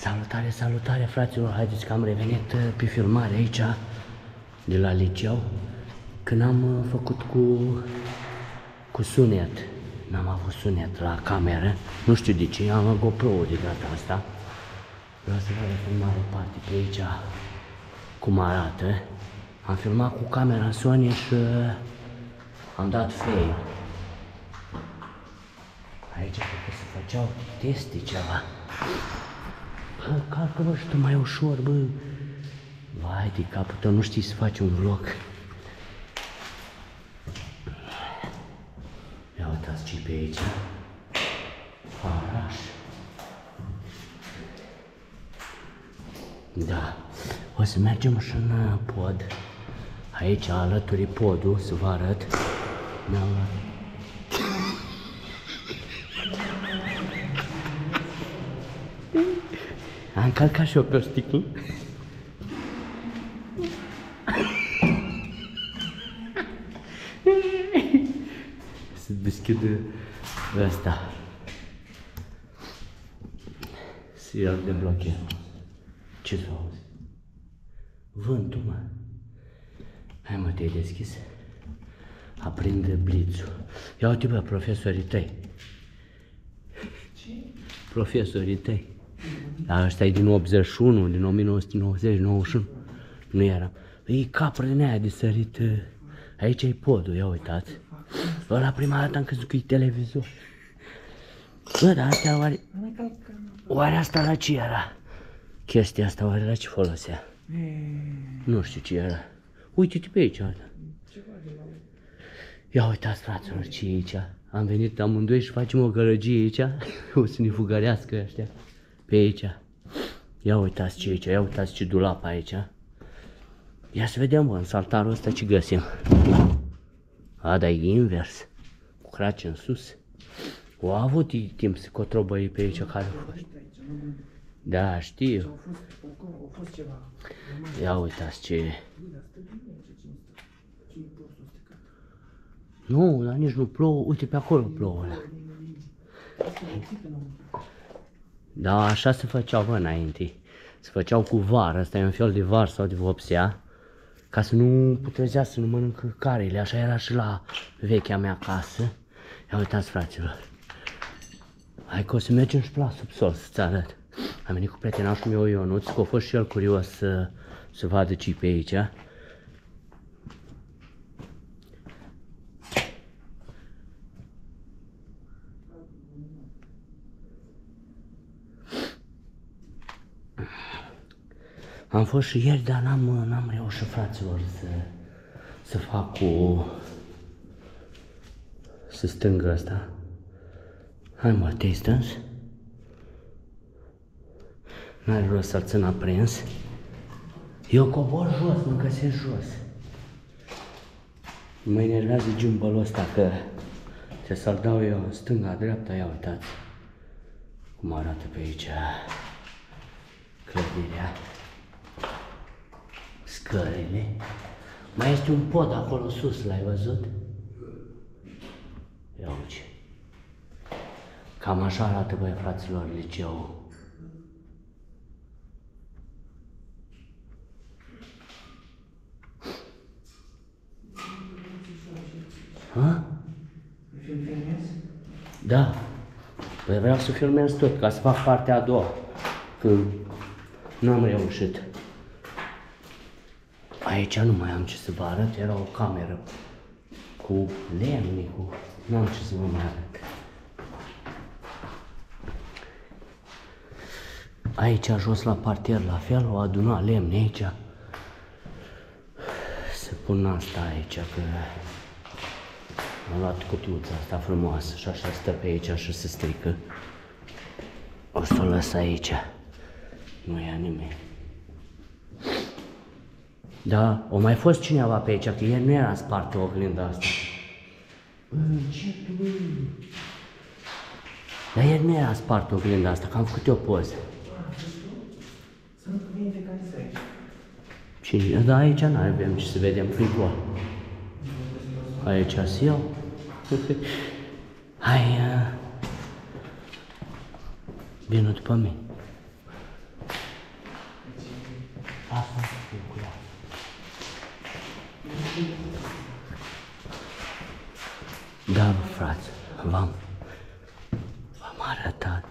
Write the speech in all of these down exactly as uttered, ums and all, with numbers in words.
Salutare, salutare, fraților, haideți că am revenit pe filmare aici, de la liceu, când am făcut cu, cu sunet. N-am avut sunet la cameră, nu știu de ce, am GoPro-ul de data asta. Vreau să vă filmare parte pe aici, cum arată. Am filmat cu camera Sony și am dat fail. Aici cred că se făceau teste ceva. Bă, calcă-mă și tu mai ușor, bă. Vai de capul tău, nu știi să faci un vlog. Ia uitați ce pe aici. Faraș. Da. O să mergem și în pod. Aici, alături podul, să vă arăt. Mi-am luat. Am calcat și eu pe o sticlă. Se deschide ăsta. Se ia de blochează. Ce s-a auzit? Vântul, mă. Hai, mă, te-ai deschis? Aprinde blițul. Ia uite, bă, profesorii tăi. Ce? Profesorii tăi. Dar ăsta e din optzeci și unu, din o mie nouă sute nouăzeci, nouăzeci și unu. Nu era. E capră din aia de sărit. Aici e podul, ia uitați. Ăla prima dată am crezut că e televizor. Bă, dar astea oare... Oare asta la ce era? Chestia asta oare la ce folosea? Nu știu ce era. Uite-te pe aici, uite. Ia uitați, fraților, ce e aici. Am venit amândoi și facem o gălăgie aici. O să ne fugărească ăștia. Pe aici. Ia uitați ce e aici, ia uitați ce dulap aici. Ia să vedem, bă, în saltarul ăsta ce găsim. A, dar e invers. Cu craci în sus. O a avut timp să cotrobăie pe aici care a fost. Da, știu. Ia uitați ce e. Nu, dar nici nu plouă. Uite, pe acolo plouă ăla. Da, așa se făceau, bă, înainte. Se făceau cu var, ăsta e un fel de var sau de vopsea, ca să nu putrezea, să nu mănâncă carele. Așa era și la vechea mea casă. Ia uitați, fraților. Hai că o să mergem și la subsol să-ți arăt. Am venit cu prietenașul meu Ionuț, că a fost și el curios să, să vadă ce pe aici. Am fost și ieri, dar n-am reușit, fraților, să, să fac cu... să strâng ăsta. Hai, mă, te-ai strâns? N-are rost să-l țin aprins. Eu cobor jos, mă găsesc jos. Mă enervează gimbal ăsta că trebuie să-l dau eu în stânga, dreapta, ia uitați cum arată pe aici clădirea. Scările. Mai este un pod acolo sus, l-ai văzut? Ia uite. Cam așa arată, băi, fraților, liceul. Ha? Da. Păi vreau să filmez tot, ca să fac partea a doua. Că n-am reușit. Aici nu mai am ce să vă arăt, era o cameră cu lemne, cu... N-am ce să vă mai arăt. Aici, jos la parter, la fel, o aduna lemne aici. Se pun asta aici, că am luat cutiuța asta frumoasă și așa stă pe aici și se strică. O să o lăs aici. Nu ia nimeni. Da, o mai fost cineva pe aici, că ieri nu era spartă oglinda asta. Bă, ce tu? Dar ieri nu era spartă oglinda asta, că am făcut eu poză. Sunt mii de care să aici. Cine? Da, aici n-avem ce să vedem, că-i gol. Aici sunt eu. Hai, uh, vină după mine. fim cu ea. Da, bă, frate, v-am, v-am arătat.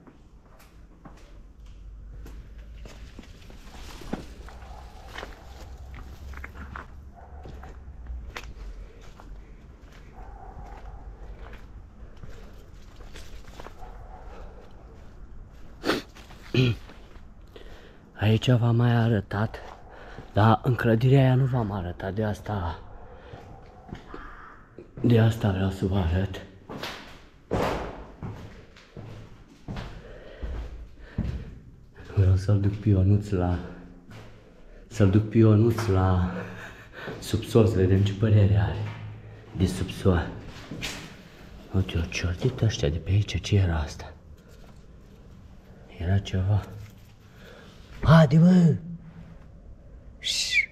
Aici v-am mai arătat, dar în clădirea aia nu v-am arătat, de asta, de asta vreau să vă arăt. Vreau să-l duc pe Ionuț la, să-l duc pe Ionuț la subsol, să vedem ce părere are de subsol. Uite, o ciortit ăștia de pe aici, ce era asta? Era ceva. Haide, bă! Șș!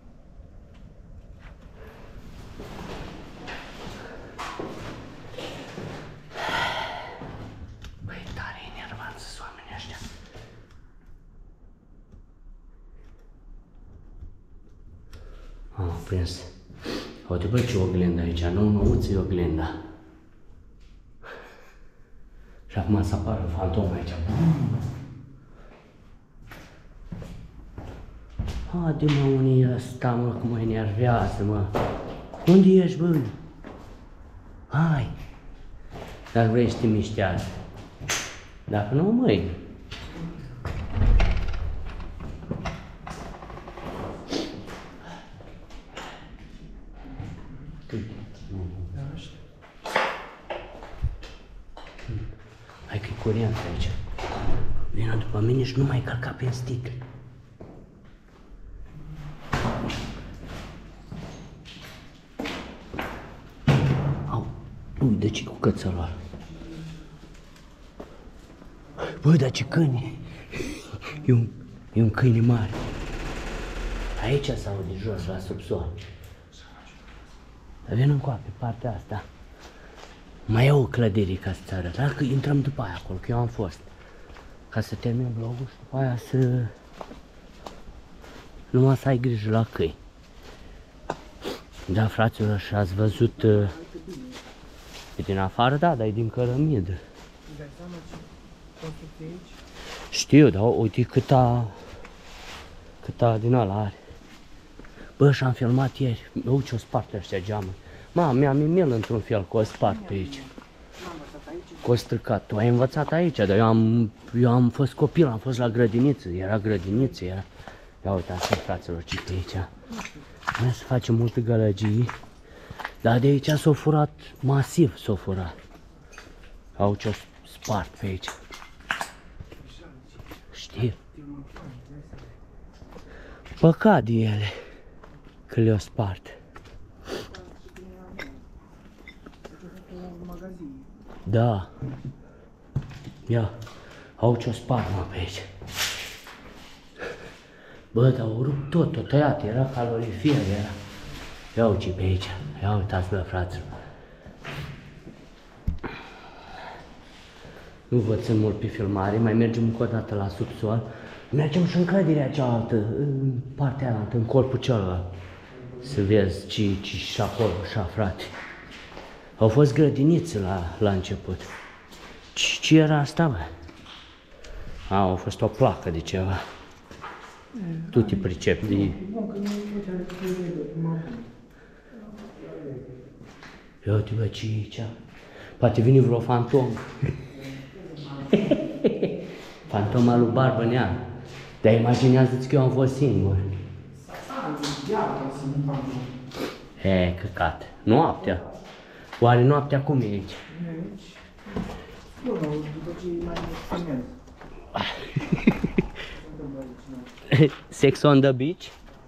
Băi, tare enervant să-s oamenii ăștia. Am prins. Uite, băi, ce oglindă aici, nou-nouță e oglinda. Și acum să apară fantomul aici. Haide, mă, unii e ăsta, mă, cum mă enervează, mă. Unde ești, bă? Hai! Dacă vrei să te miști azi. Dacă nu, mâine. Hai că-i curent aici. Vină după mine și nu mai călca pe sticle. Au, ui, de ce cu cățălor? Băi, dar ce câine! E un, e un câine mare. Aici s-aude jos, la subsol. Dar vin încoa, pe partea asta. Mai e o clădire ca să-ți arăt, dar că intrăm după aia acolo, că eu am fost. Ca să termin vlogul și după aia să... Numai să ai grijă la câini. Da, fraților, și ați văzut... Uh, e din afară, da, dar e din cărămidă. Știu, dar uite câta... Câta din ăla are. Bă, și-am filmat ieri. Uite ce-o spart ăștia geamuri. Mamă, mi-am imel într-un fel că o spart pe aici. Că o stricat. Tu ai învățat aici, dar eu am, eu am fost copil, am fost la grădiniță. Era grădiniță, era... Ia uitați, fraților, ce pe aici. Noi să facem multe gălăgii. Dar de aici s-o furat masiv, s-o furat. Au ce-o spart pe aici. Știu. Păcat de ele că le-o spart. Da. Ia. Au ce-o spart, mă, pe aici. Bă, dar au rupt tot, tot tăiat, era calorifer, era. Ia uite pe aici, ia uitați, bă, fraților. Nu vă țin mult pe filmare, mai mergem încă o dată la subsol. Mergem și în clădirea cealaltă, în partea aia, în corpul celălalt. Să vezi ce ce și acolo, așa, frate. Au fost grădinițe la, la început. Ce, ce era asta, bă? A, a fost o placă de ceva. Tu te pricepi de... Ia uite, bă, ce e aici? Poate vine vreo fantom. Fantoma lui Barbănean. Dar imaginează-ți că eu am fost singur. E, căcat. Noaptea. Oare noaptea cum e aici? Sex on the beach?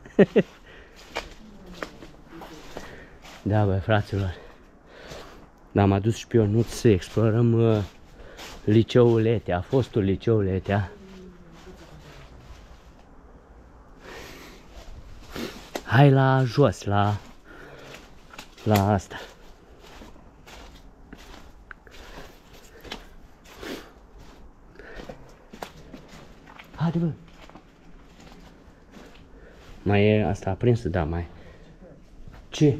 Da, bă, fraților. L-am adus și pe Ionuț să explorăm uh, liceul Letea, fostul liceu Letea. Hai la jos, la, la asta. Haide, bă. Mai e asta aprinsă? Da, mai. Ce?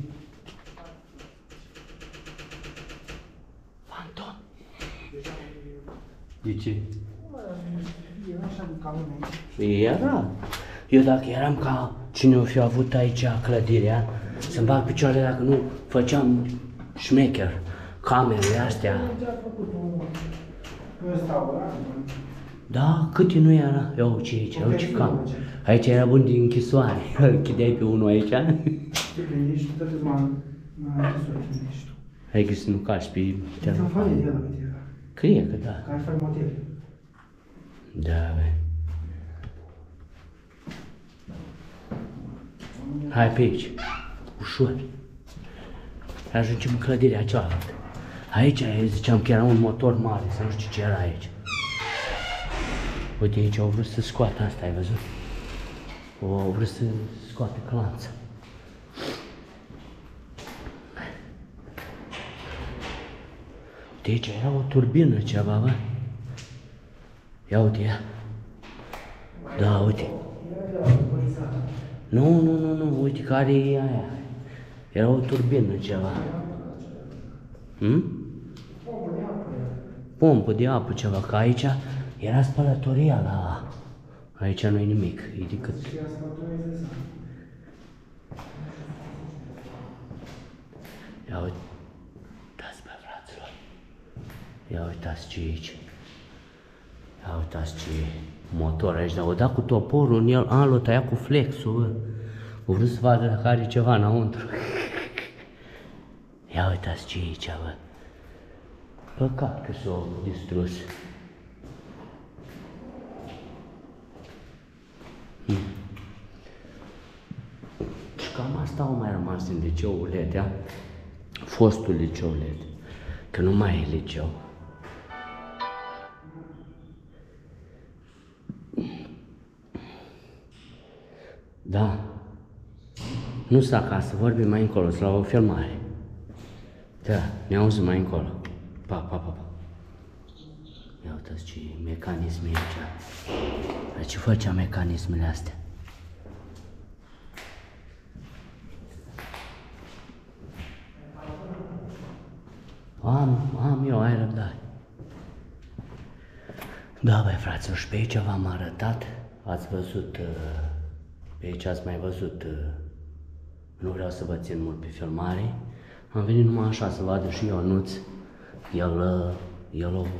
Fantom. De ce? Era așa de calm aici. Era. Eu dacă eram ca cine o fi avut aici clădirea, să-mi bag picioarele dacă nu făceam șmecher. Camerele astea. Ce a făcut un restaurant? Da, câte nu era? Ia uite aici, ia uite cam. Aici era bun din închisoare. Îl închideai pe unul aici. Te gândești, tot m-am gândești tu. Hai că să nu cași pe În telefon. afară de la câte era. Cred că da. Care fac motel. Da, bă. Hai pe aici. Ușor. Ajungem în clădirea cealaltă. Aici, eu ziceam că era un motor mare, să nu știu ce era aici. Uite, aici au vrut să scoată asta, ai văzut? O, au vrut să scoată clanța. Uite, aici era o turbină ceva, bă. Ia uite, ia. Da, uite. Nu, nu, nu, nu, uite care e aia. Era o turbină ceva. Hmm? Pompă de apă ceva, că aici era spălătoria la... Aici nu e nimic, e decât... Ia uitați, bă, fraților. Ia uitați ce e aici. Ia uitați ce e motor aici, dar o dat cu toporul în el, a, l-o tăiat cu flexul, bă. O vrut să vadă dacă are ceva înăuntru. Ia uitați ce e aici, bă. Păcat că s-o distrus. Hmm. Și cam asta au mai rămas din liceul L E D, fostul liceu L E D, că nu mai e liceu. Da. Nu s-a acasă, vorbim mai încolo, la o filmare. Da, ne auzim mai încolo. Pa, pa, pa, pa. Ia uitați ce mecanisme e aici. Dar ce făcea mecanismele astea? Am, am eu, ai răbdare. Da, băi, fraților, și pe aici v-am arătat. Ați văzut, pe aici ați mai văzut, nu vreau să vă țin mult pe filmare. Am venit numai așa să vadă și Ionuț. El, el o...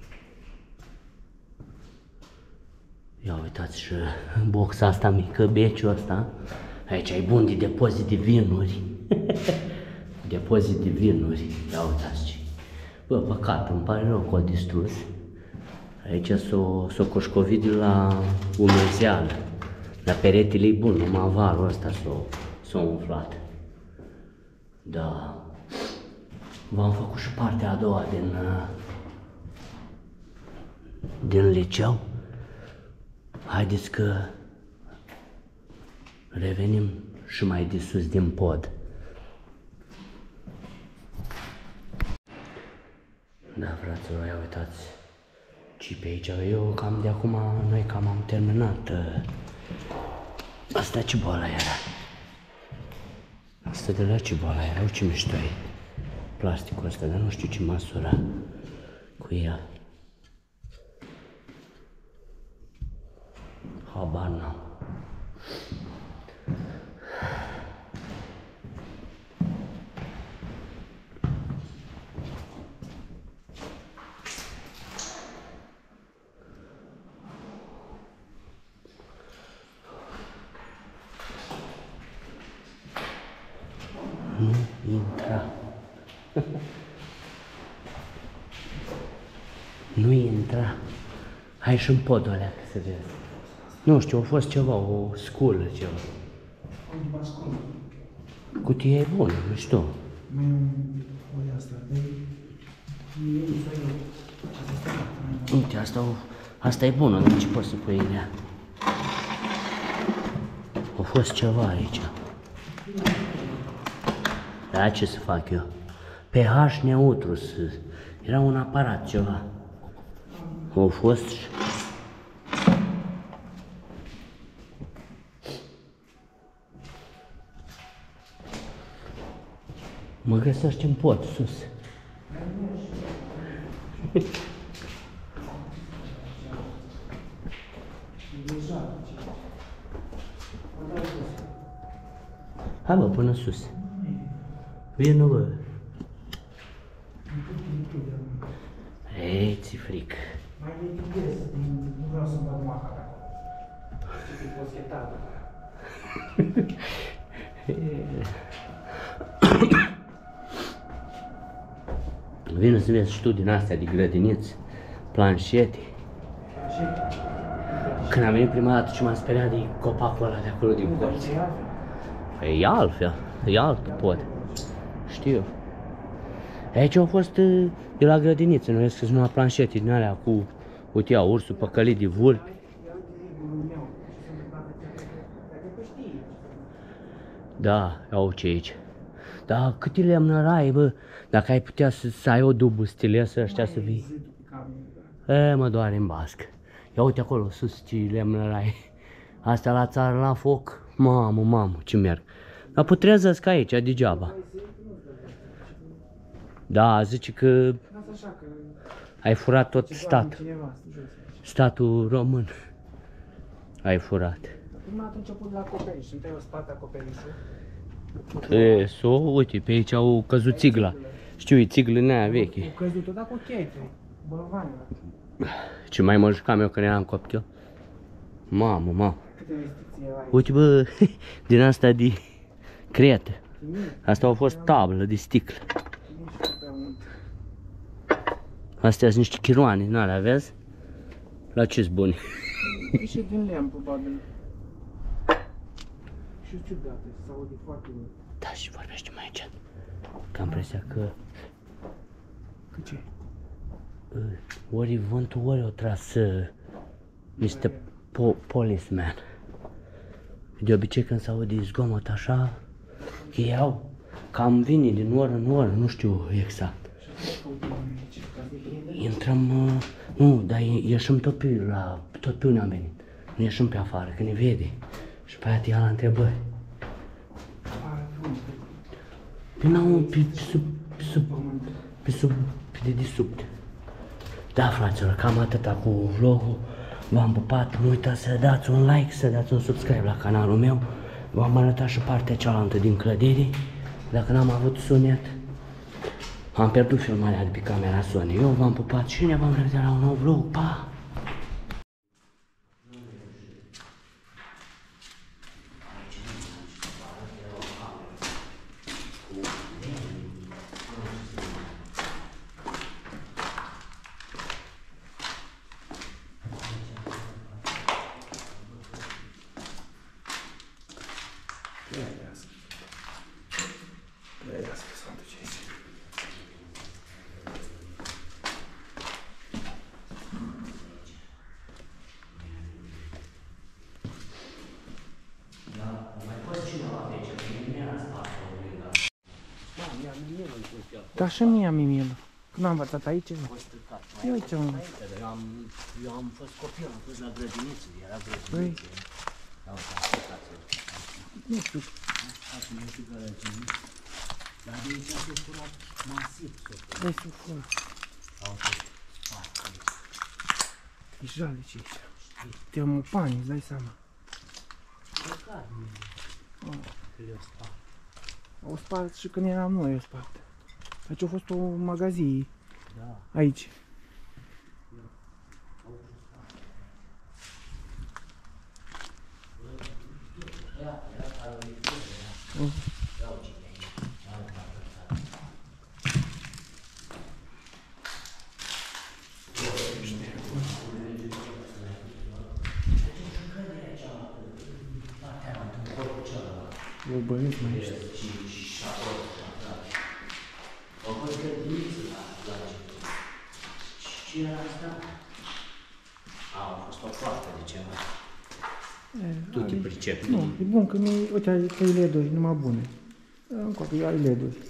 Ia uitați și boxa asta mică, beciul ăsta. Aici e bun de depozit de vinuri. Depozit de vinuri. Ia uitați ce. Bă, păcat, îmi pare rău că o distrus. Aici s-o s-o coșcovit de la umezeală. Dar peretele e bun, numai avarul ăsta s-o umflat. Da. V-am făcut și partea a doua din, din liceu. Haideți că revenim și mai de sus din pod. Da, fraților, ia uitați ce pe aici. Eu cam de acum, noi cam am terminat. Asta ce boală era? Asta de la ce boală era? Uite ce mișto e plasticul ăsta, dar nu știu ce măsura cu el. Habar n-am. Nu intra. Nu intra. Hai și în podul ăla să vezi. Nu știu, a fost ceva, o sculă, ceva. Undeva sculă. Cutia e bună, nu știu. Mai o asta, de... Uite, asta, o, asta e bună, dar ce poți să pui în ea? A fost ceva aici. Da, ce să fac eu? pH neutru, era un aparat ceva. A fost și... Mă găsesc ce-mi pot, sus. Hai bă, până sus. Vino bă. Ei, ți fric. Mai lichidez, nu vreau să-mi dau maca pe acolo. Știi că e poschetată. Vino să vezi și tu din astea de grădiniți, planșete. Când am venit prima dată ce m-am speriat de copacul ăla de acolo din colț. Păi e altfel, e altă pod. Știu. Aici au fost de la grădiniță, nu vezi că sunt numai planșete din alea cu, uite ia, ursul păcălit de vulpi. Da, iau ce aici. Dar câte lemnărai, bă, dacă ai putea să, să ai o dubă stilesă ăștia să vii. E, mă doare în bască. Ia uite acolo sus ce lemnărai. Astea la țară la foc, mamă, mamă, ce merg. Dar putrezăsc aici, degeaba. Da, zice că ai furat tot statul. Statul român. Ai furat. Prima dată început la acoperiș, întâi o spate acoperișul. E, so, uite, pe aici au căzut țigla. Știu, e țiglă în aia veche. Au căzut-o, dar cu chete, bălvanilor. Ce mai mă jucam eu când eram copil? Mamă, mamă. Câte restricții era aici? Uite, bă, din asta de cretă. Asta a fost tablă de sticlă. Astea sunt niște chiroane, nu alea, vezi? La ce-s buni? E și din lemn, probabil. Și ciudate, se aude foarte mult. Da, și vorbește mai încet. Că am impresia că... Că ce? Ori vântul, ori o tras uh, niște po policeman. De obicei când se aude zgomot așa, iau, cam vine din oră în oră, nu știu exact. Intrăm, uh, nu, dar ieșim tot pe, la, tot pe unde am venit. Nu ieșim pe afară, că ne vede. Și pe aia te ia la întrebări. Pe n-au, pe sub, sub, pe sub, pe de desubt. Da, fraților, cam atâta cu vlogul. V-am pupat, nu uitați să dați un like, să dați un subscribe la canalul meu. V-am arătat și partea cealaltă din clădire. Dacă n-am avut sunet, am pierdut filmarea de pe camera Sony. Eu v-am pupat și ne vom revedea la un nou vlog. Pa! Da, și mie am Mimilă. Când am învățat aici? Eu uite un... Eu am, eu am fost copil, am fost la grădiniță, era grădiniță. Nu știu. Asta nu știu grădiniță. Dar de aici a fost furat masiv. Dai să fură. E jale ce ești. Te am pani, îți dai seama. Păcat, nu. Că le-o spart. Au spart și când eram noi, au spart. Aici a fost o magazie. Da. Aici. O băieți mai ești. Au fost grădiniță la început. Ce era asta? A, a fost o poartă de ceva. Tu te pricepi? Nu, e bun că mi uite, ai că e L E D-uri, numai bune. Încă că ai L E D-uri.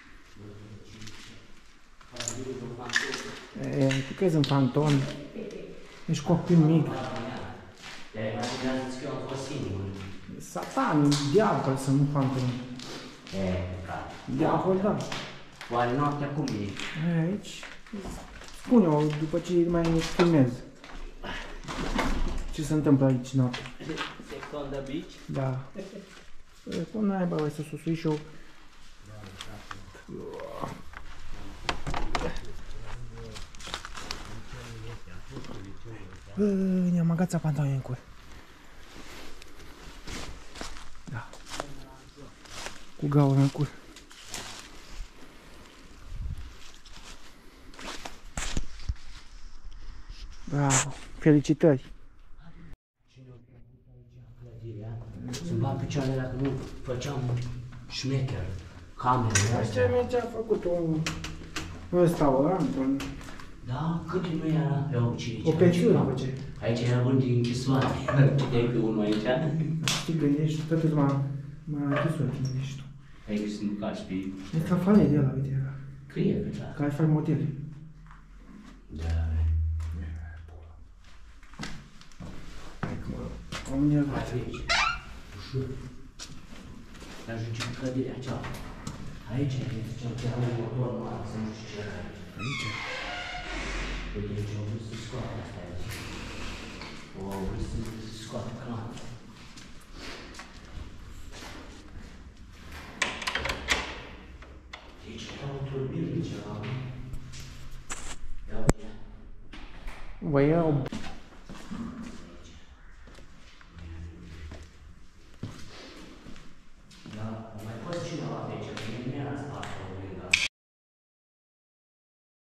E, tu crezi în fantom? Ești copil mic. Te-ai imaginat că eu am fost singur. Satan, diavol să nu fantom. E, păcat. De acolo, da. Oare noaptea cum e? Aici, spune-o după ce mai filmez. Ce se întâmplă aici noaptea? Second the beach? Da. Cum naiba, vai să susui și eu. Ne-am agațat pantaloni în cur. Da. Cu gaură în cur. Bravo. Felicitări. Să-mi bat picioarele dacă nu făceam șmecher, camere. Asta mergea făcut un restaurant, un... Da, cât nu era? Eu, ce, O pensiune face. Aici era bun din închisoare. Citeai pe unul aici. Știi, gândești, totul m-a închisoare, ce gândești tu. Ai găsit nu cași pe... E trafalie de ăla, uite, era. Crie pe da. Care fac modele. Da, Am nervat. aici. Ușor. Ajunge cu clădirea cealaltă. Aici, ziceam că era un motor mare, să nu știu ce era aici. Aici? Uite, deci au vrut să scoată asta aici. O, au vrut să scoată clanul. Deci era o turbină ceva. Ia uite. Vă iau